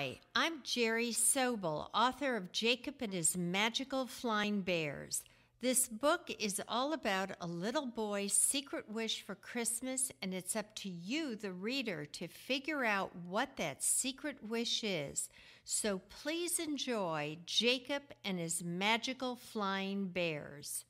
Hi, I'm Jerry Sobel, author of Jacob and His Magical Flying Bears. This book is all about a little boy's secret wish for Christmas, and it's up to you, the reader, to figure out what that secret wish is. So please enjoy Jacob and His Magical Flying Bears.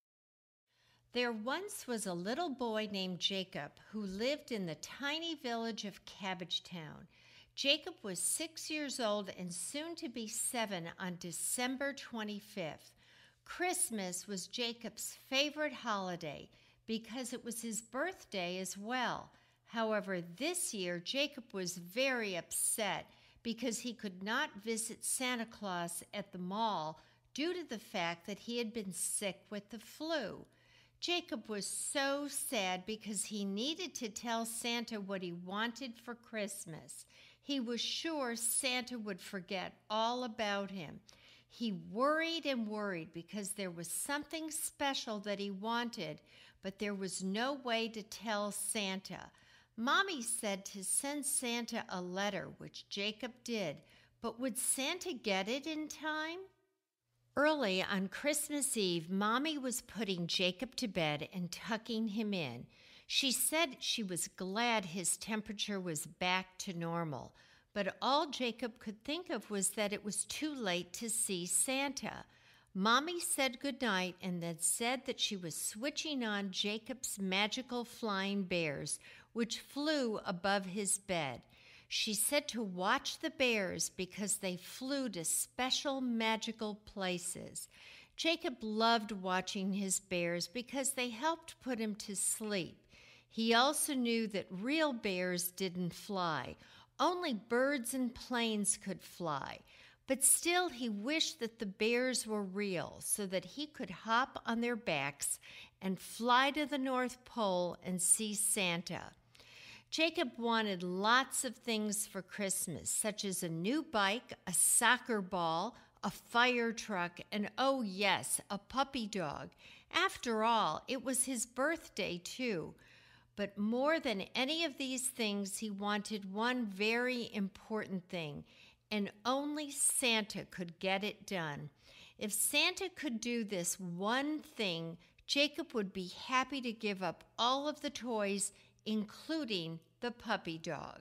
There once was a little boy named Jacob who lived in the tiny village of Cabbagetown. Jacob was 6 years old and soon to be 7 on December 25th. Christmas was Jacob's favorite holiday because it was his birthday as well. However, this year Jacob was very upset because he could not visit Santa Claus at the mall due to the fact that he had been sick with the flu. Jacob was so sad because he needed to tell Santa what he wanted for Christmas. He was sure Santa would forget all about him. He worried and worried because there was something special that he wanted, but there was no way to tell Santa. Mommy said to send Santa a letter, which Jacob did, but would Santa get it in time? Early on Christmas Eve, Mommy was putting Jacob to bed and tucking him in. She said she was glad his temperature was back to normal, but all Jacob could think of was that it was too late to see Santa. Mommy said goodnight and then said that she was switching on Jacob's magical flying bears, which flew above his bed. She said to watch the bears because they flew to special magical places. Jacob loved watching his bears because they helped put him to sleep. He also knew that real bears didn't fly. Only birds and planes could fly. But still he wished that the bears were real so that he could hop on their backs and fly to the North Pole and see Santa. Jacob wanted lots of things for Christmas, such as a new bike, a soccer ball, a fire truck, and oh yes, a puppy dog. After all, it was his birthday too. But more than any of these things, he wanted one very important thing, and only Santa could get it done. If Santa could do this one thing, Jacob would be happy to give up all of the toys, including the puppy dog.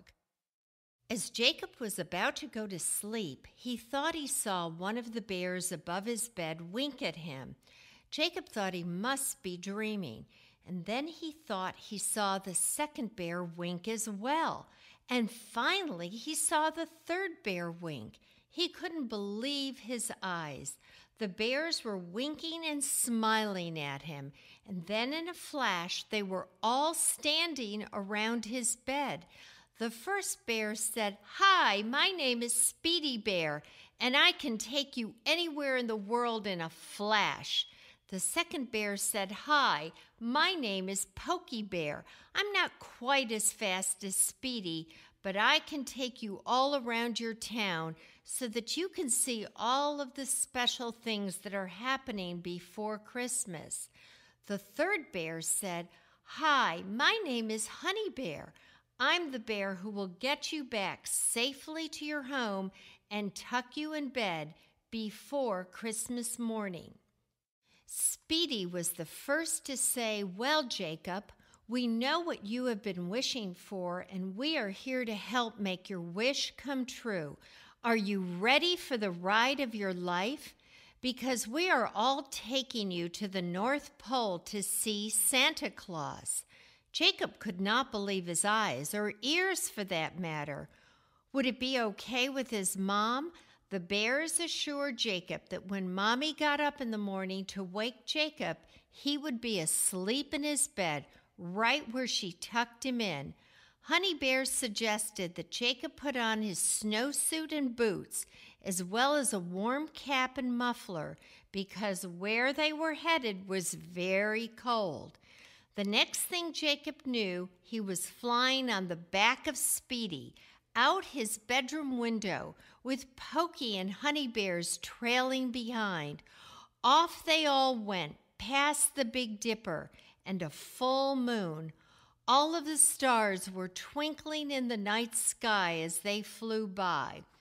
As Jacob was about to go to sleep, he thought he saw one of the bears above his bed wink at him. Jacob thought he must be dreaming, and then he thought he saw the second bear wink as well. And finally, he saw the third bear wink. He couldn't believe his eyes. The bears were winking and smiling at him, and then in a flash, they were all standing around his bed. The first bear said, "Hi, my name is Speedy Bear, and I can take you anywhere in the world in a flash." The second bear said, "Hi, my name is Pokey Bear. I'm not quite as fast as Speedy, but I can take you all around your town so that you can see all of the special things that are happening before Christmas." The third bear said, "Hi, my name is Honey Bear. I'm the bear who will get you back safely to your home and tuck you in bed before Christmas morning." Speedy was the first to say, "Well, Jacob, we know what you have been wishing for, and we are here to help make your wish come true. Are you ready for the ride of your life? Because we are all taking you to the North Pole to see Santa Claus." Jacob could not believe his eyes, or ears for that matter. Would it be okay with his mom? The bears assured Jacob that when Mommy got up in the morning to wake Jacob, he would be asleep in his bed, right where she tucked him in. Honey Bear suggested that Jacob put on his snowsuit and boots, as well as a warm cap and muffler, because where they were headed was very cold. The next thing Jacob knew, he was flying on the back of Speedy, out his bedroom window, with Pokey and Honey Bears trailing behind. Off they all went, past the Big Dipper and a full moon. All of the stars were twinkling in the night sky as they flew by.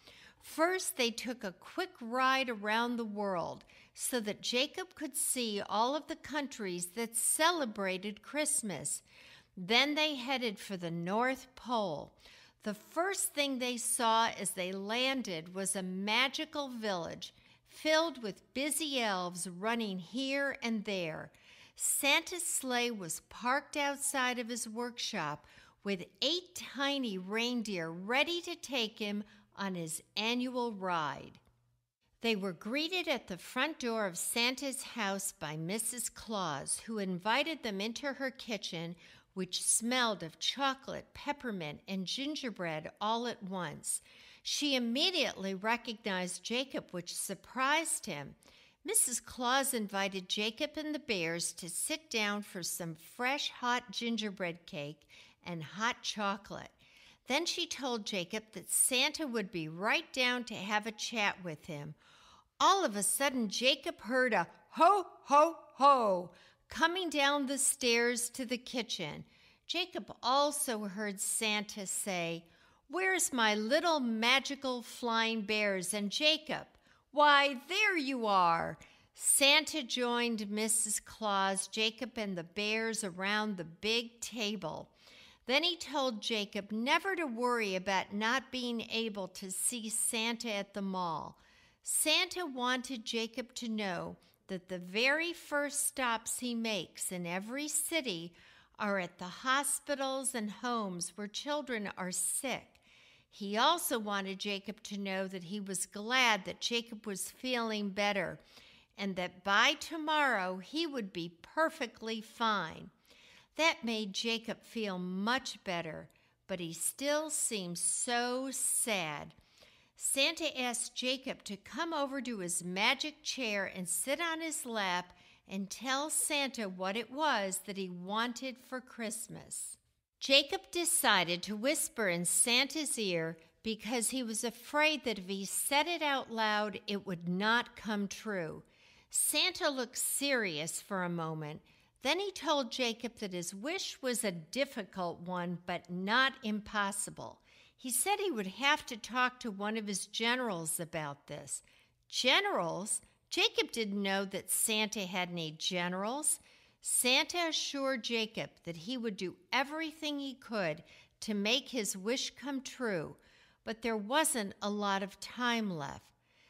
First, they took a quick ride around the world so that Jacob could see all of the countries that celebrated Christmas. Then they headed for the North Pole. The first thing they saw as they landed was a magical village filled with busy elves running here and there. Santa's sleigh was parked outside of his workshop with 8 tiny reindeer ready to take him on his annual ride. They were greeted at the front door of Santa's house by Mrs. Claus, who invited them into her kitchen, which smelled of chocolate, peppermint, and gingerbread all at once. She immediately recognized Jacob, which surprised him. Mrs. Claus invited Jacob and the bears to sit down for some fresh, hot gingerbread cake and hot chocolate. Then she told Jacob that Santa would be right down to have a chat with him. All of a sudden, Jacob heard a ho, ho, ho coming down the stairs to the kitchen. Jacob also heard Santa say, "Where's my little magical flying bears?" And Jacob, "Why, there you are." Santa joined Mrs. Claus, Jacob, and the bears around the big table. Then he told Jacob never to worry about not being able to see Santa at the mall. Santa wanted Jacob to know that the very first stops he makes in every city are at the hospitals and homes where children are sick. He also wanted Jacob to know that he was glad that Jacob was feeling better and that by tomorrow he would be perfectly fine. That made Jacob feel much better, but he still seemed so sad. Santa asked Jacob to come over to his magic chair and sit on his lap and tell Santa what it was that he wanted for Christmas. Jacob decided to whisper in Santa's ear because he was afraid that if he said it out loud, it would not come true. Santa looked serious for a moment. Then he told Jacob that his wish was a difficult one, but not impossible. He said he would have to talk to one of his generals about this. Generals? Jacob didn't know that Santa had any generals. Santa assured Jacob that he would do everything he could to make his wish come true, but there wasn't a lot of time left.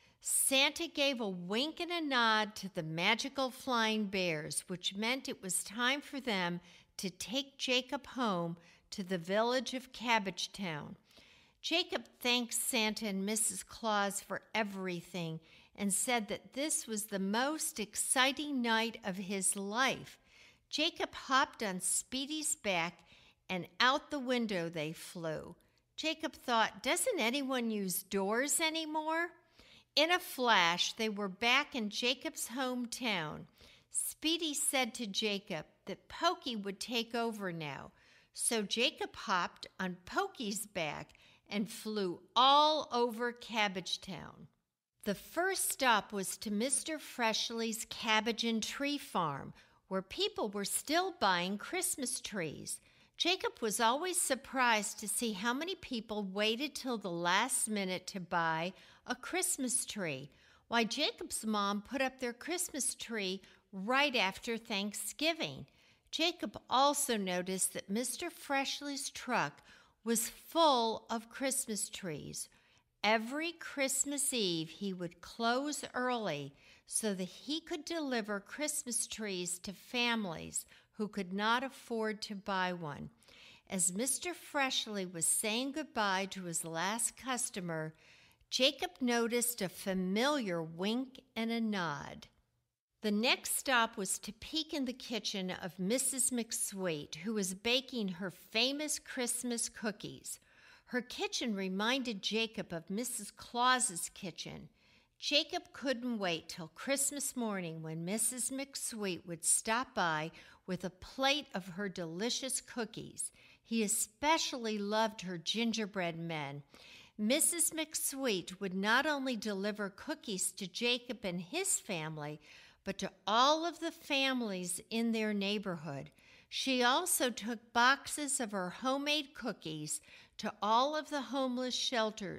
Santa gave a wink and a nod to the magical flying bears, which meant it was time for them to take Jacob home to the village of Cabbagetown. Jacob thanked Santa and Mrs. Claus for everything and said that this was the most exciting night of his life. Jacob hopped on Speedy's back and out the window they flew. Jacob thought, doesn't anyone use doors anymore? In a flash, they were back in Jacob's hometown. Speedy said to Jacob that Pokey would take over now, so Jacob hopped on Pokey's back and flew all over Cabbagetown. The first stop was to Mr. Freshley's cabbage and tree farm, where people were still buying Christmas trees. Jacob was always surprised to see how many people waited till the last minute to buy a Christmas tree. Why, Jacob's mom put up their Christmas tree right after Thanksgiving. Jacob also noticed that Mr. Freshley's truck was full of Christmas trees. Every Christmas Eve, he would close early so that he could deliver Christmas trees to families who could not afford to buy one. As Mr. Freshley was saying goodbye to his last customer, Jacob noticed a familiar wink and a nod. The next stop was to peek in the kitchen of Mrs. McSweet, who was baking her famous Christmas cookies. Her kitchen reminded Jacob of Mrs. Claus's kitchen. Jacob couldn't wait till Christmas morning when Mrs. McSweet would stop by with a plate of her delicious cookies. He especially loved her gingerbread men. Mrs. McSweet would not only deliver cookies to Jacob and his family, but to all of the families in their neighborhood. She also took boxes of her homemade cookies to all of the homeless shelters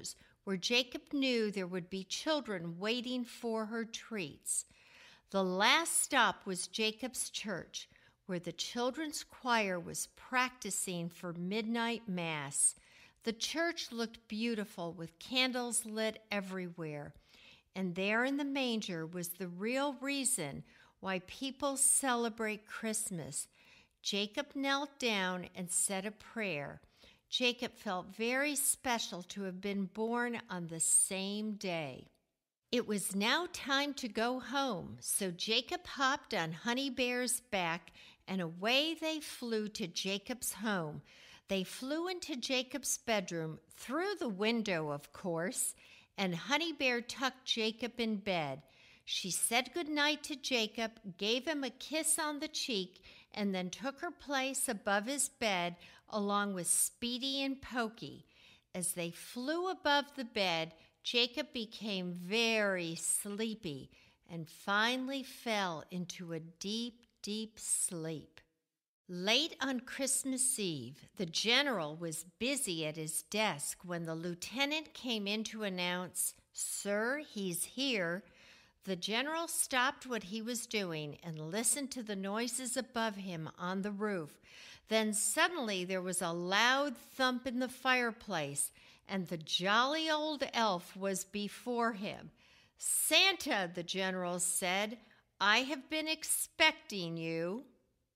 where Jacob knew there would be children waiting for her treats. The last stop was Jacob's church, where the children's choir was practicing for midnight mass. The church looked beautiful with candles lit everywhere, and there in the manger was the real reason why people celebrate Christmas. Jacob knelt down and said a prayer. Jacob felt very special to have been born on the same day. It was now time to go home, so Jacob hopped on Honey Bear's back, and away they flew to Jacob's home. They flew into Jacob's bedroom, through the window, of course, and Honey Bear tucked Jacob in bed. She said goodnight to Jacob, gave him a kiss on the cheek, and then took her place above his bed along with Speedy and Pokey. As they flew above the bed, Jacob became very sleepy and finally fell into a deep, deep sleep. Late on Christmas Eve, the general was busy at his desk when the lieutenant came in to announce, "Sir, he's here." The general stopped what he was doing and listened to the noises above him on the roof. Then suddenly there was a loud thump in the fireplace, and the jolly old elf was before him. "Santa," the general said, "I have been expecting you."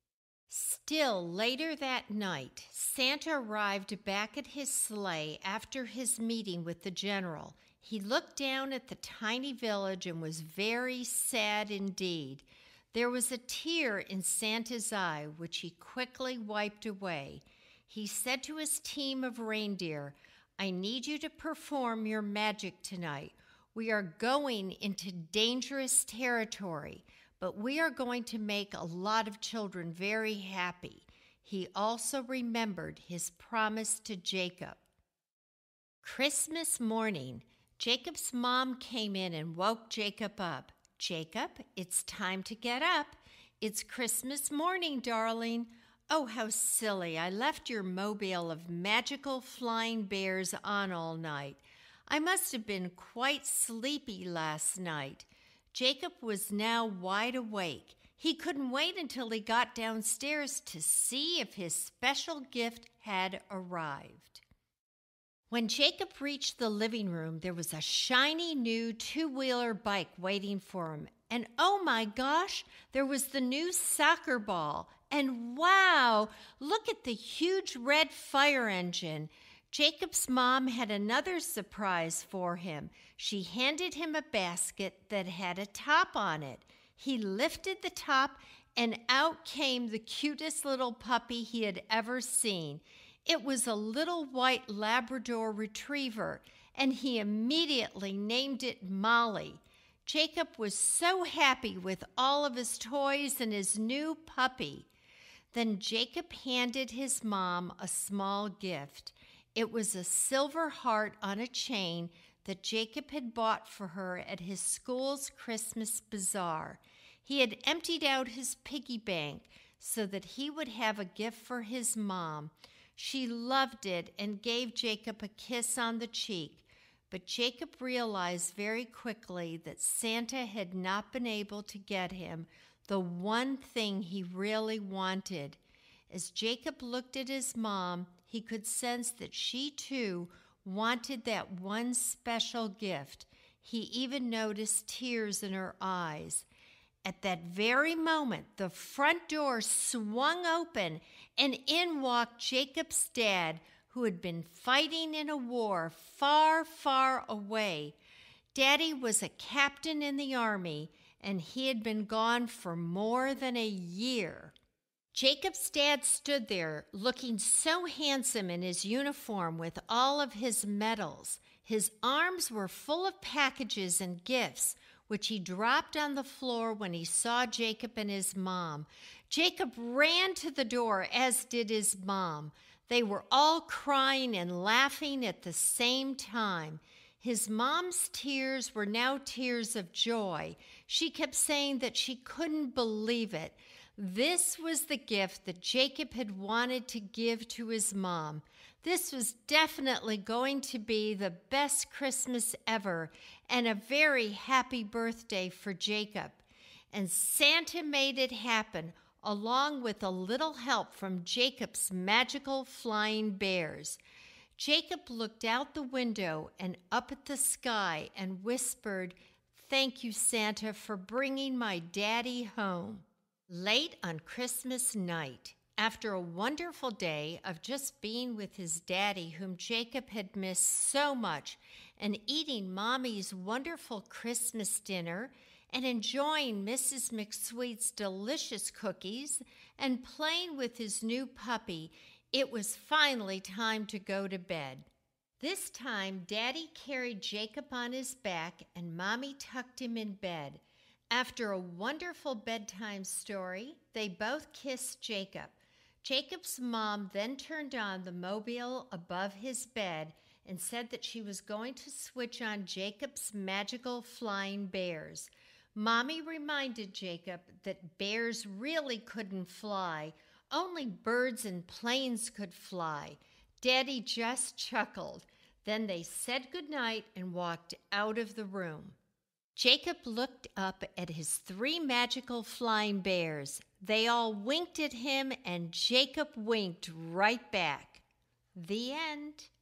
Still later that night, Santa arrived back at his sleigh after his meeting with the general. He looked down at the tiny village and was very sad indeed. There was a tear in Santa's eye, which he quickly wiped away. He said to his team of reindeer, "I need you to perform your magic tonight. We are going into dangerous territory, but we are going to make a lot of children very happy." He also remembered his promise to Jacob. Christmas morning, Jacob's mom came in and woke Jacob up. "Jacob, it's time to get up. It's Christmas morning, darling." "Oh, how silly. I left your mobile of magical flying bears on all night. I must have been quite sleepy last night." Jacob was now wide awake. He couldn't wait until he got downstairs to see if his special gift had arrived. When Jacob reached the living room, there was a shiny new two-wheeler bike waiting for him. And oh my gosh, there was the new soccer ball. And wow, look at the huge red fire engine. Jacob's mom had another surprise for him. She handed him a basket that had a top on it. He lifted the top, and out came the cutest little puppy he had ever seen. It was a little white Labrador retriever, and he immediately named it Molly. Jacob was so happy with all of his toys and his new puppy. Then Jacob handed his mom a small gift. It was a silver heart on a chain that Jacob had bought for her at his school's Christmas bazaar. He had emptied out his piggy bank so that he would have a gift for his mom. She loved it and gave Jacob a kiss on the cheek, but Jacob realized very quickly that Santa had not been able to get him the one thing he really wanted. As Jacob looked at his mom, he could sense that she too wanted that one special gift. He even noticed tears in her eyes. At that very moment, the front door swung open, and in walked Jacob's dad, who had been fighting in a war far, far away. Daddy was a captain in the army, and he had been gone for more than a year. Jacob's dad stood there, looking so handsome in his uniform with all of his medals. His arms were full of packages and gifts, which he dropped on the floor when he saw Jacob and his mom. Jacob ran to the door, as did his mom. They were all crying and laughing at the same time. His mom's tears were now tears of joy. She kept saying that she couldn't believe it. This was the gift that Jacob had wanted to give to his mom. This was definitely going to be the best Christmas ever and a very happy birthday for Jacob. And Santa made it happen, along with a little help from Jacob's magical flying bears. Jacob looked out the window and up at the sky and whispered, "Thank you, Santa, for bringing my daddy home." Late on Christmas night, after a wonderful day of just being with his daddy, whom Jacob had missed so much, and eating Mommy's wonderful Christmas dinner, and enjoying Mrs. McSweet's delicious cookies, and playing with his new puppy, it was finally time to go to bed. This time, Daddy carried Jacob on his back, and Mommy tucked him in bed. After a wonderful bedtime story, they both kissed Jacob. Jacob's mom then turned on the mobile above his bed and said that she was going to switch on Jacob's magical flying bears. Mommy reminded Jacob that bears really couldn't fly. Only birds and planes could fly. Daddy just chuckled. Then they said goodnight and walked out of the room. Jacob looked up at his 3 magical flying bears. They all winked at him, and Jacob winked right back. The end.